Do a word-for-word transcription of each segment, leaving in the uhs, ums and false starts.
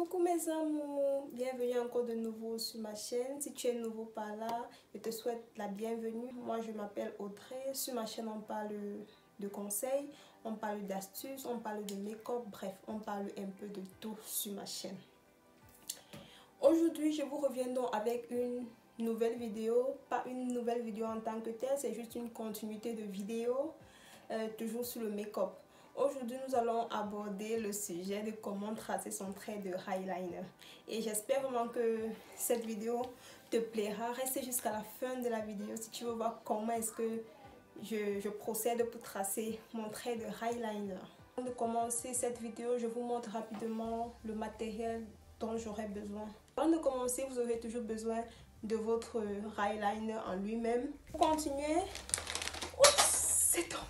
Coucou mes amours, bienvenue encore de nouveau sur ma chaîne. Si tu es nouveau par là, je te souhaite la bienvenue. Moi je m'appelle Audrey. Sur ma chaîne on parle de conseils, on parle d'astuces, on parle de make-up, bref, on parle un peu de tout sur ma chaîne. Aujourd'hui je vous reviens donc avec une nouvelle vidéo, pas une nouvelle vidéo en tant que telle, c'est juste une continuité de vidéo, euh, toujours sur le make-up. Aujourd'hui, nous allons aborder le sujet de comment tracer son trait de eyeliner. Et j'espère vraiment que cette vidéo te plaira. Reste jusqu'à la fin de la vidéo si tu veux voir comment est-ce que je, je procède pour tracer mon trait de eyeliner. Avant de commencer cette vidéo, je vous montre rapidement le matériel dont j'aurai besoin. Avant de commencer, vous aurez toujours besoin de votre eyeliner en lui-même. Pour continuer, oups, c'est tombé.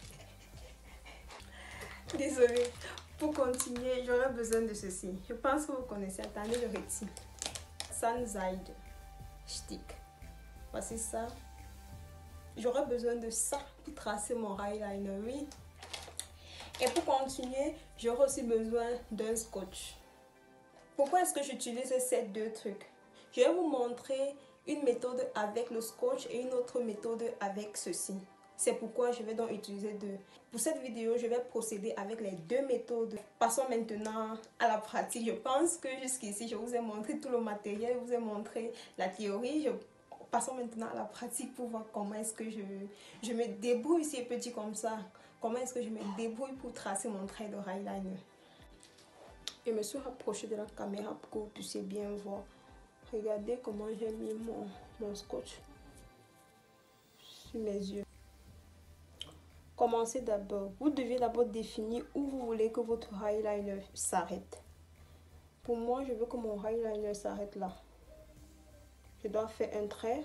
Désolée. Pour continuer, j'aurais besoin de ceci. Je pense que vous connaissez. Attendez, je retire. Sunzide Stick. Voici ça. J'aurais besoin de ça pour tracer mon eyeliner, oui. Et pour continuer, j'aurai aussi besoin d'un scotch. Pourquoi est-ce que j'utilise ces deux trucs? Je vais vous montrer une méthode avec le scotch et une autre méthode avec ceci. C'est pourquoi je vais donc utiliser deux. Pour cette vidéo, je vais procéder avec les deux méthodes. Passons maintenant à la pratique. Je pense que jusqu'ici, je vous ai montré tout le matériel, je vous ai montré la théorie. Je... Passons maintenant à la pratique pour voir comment est-ce que je, je me débrouille, si petit comme ça. Comment est-ce que je me débrouille pour tracer mon trait de eyeliner. Je me suis rapprochée de la caméra pour que vous puissiez bien voir. Regardez comment j'ai mis mon, mon scotch sur mes yeux. Commencez d'abord. Vous devez d'abord définir où vous voulez que votre eyeliner s'arrête. Pour moi, je veux que mon eyeliner s'arrête là. Je dois faire un trait.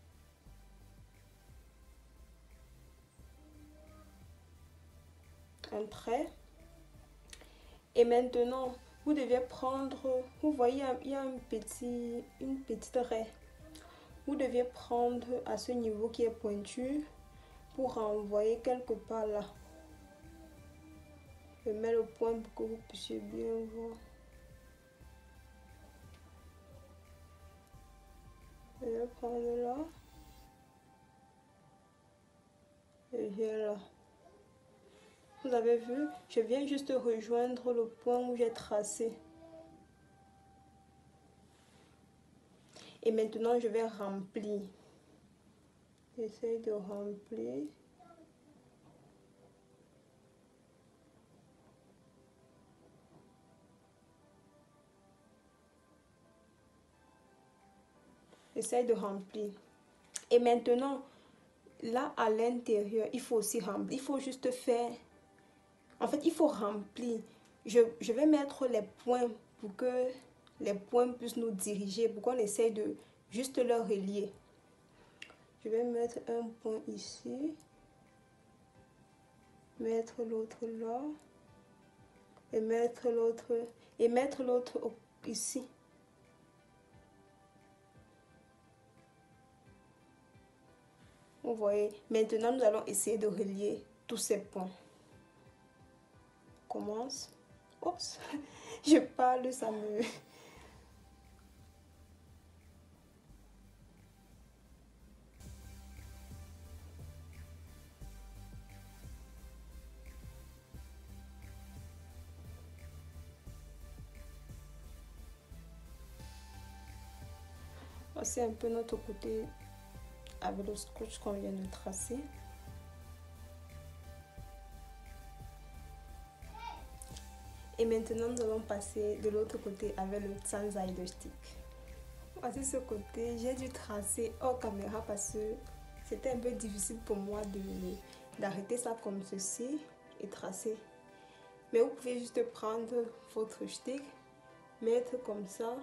Un trait. Et maintenant, vous devez prendre, vous voyez, il y a un petit, une petite raie. Vous devez prendre à ce niveau qui est pointu pour renvoyer quelque part là. Je mets le point pour que vous puissiez bien voir. Je vais prendre là. Et j'ai là. Vous avez vu, je viens juste rejoindre le point où j'ai tracé. Et maintenant, je vais remplir. J'essaie de remplir. J'essaie de remplir. Et maintenant, là à l'intérieur, il faut aussi remplir. Il faut juste faire... En fait, il faut remplir. Je, je vais mettre les points pour que les points puissent nous diriger, pour qu'on essaye de juste leur relier. Je vais mettre un point ici. Mettre l'autre là. Et mettre l'autre... Et mettre l'autre ici. Vous voyez, maintenant nous allons essayer de relier tous ces points. On commence. Oups, je parle, ça me... Voici un peu notre côté avec le scotch qu'on vient de tracer. Et maintenant, nous allons passer de l'autre côté avec le Sunzide Stick. Voici ce côté. J'ai dû tracer hors caméra parce que c'était un peu difficile pour moi de d'arrêter ça comme ceci et tracer. Mais vous pouvez juste prendre votre stick, mettre comme ça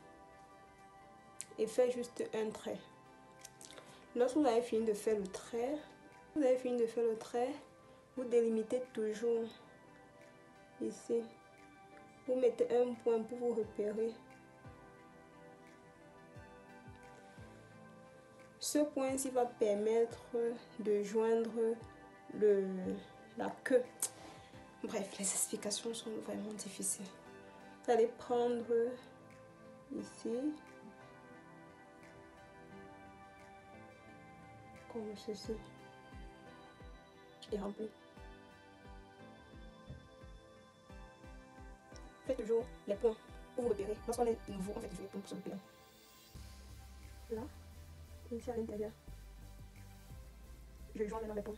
et faire juste un trait. Lorsque vous avez fini de faire le trait, vous avez fini de faire le trait, vous délimitez toujours ici. Vous mettez un point pour vous repérer. Ce point-ci va permettre de joindre le, la queue. Bref, les explications sont vraiment difficiles. Vous allez prendre ici, comme ceci, et remplir. Faites toujours les points pour vous repérer. Lorsqu'on est nouveau, on fait toujours les points pour se repérer. Là, ici à l'intérieur, je joins maintenant les points.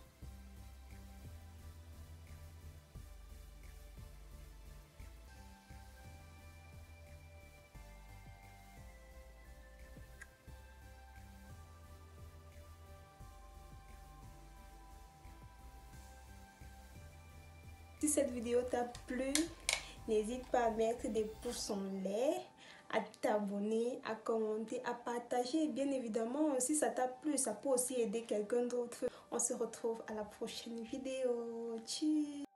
Si cette vidéo t'a plu, n'hésite pas à mettre des pouces en l'air, à t'abonner, à commenter, à partager. Bien évidemment, si ça t'a plu, ça peut aussi aider quelqu'un d'autre. On se retrouve à la prochaine vidéo. Tchuss!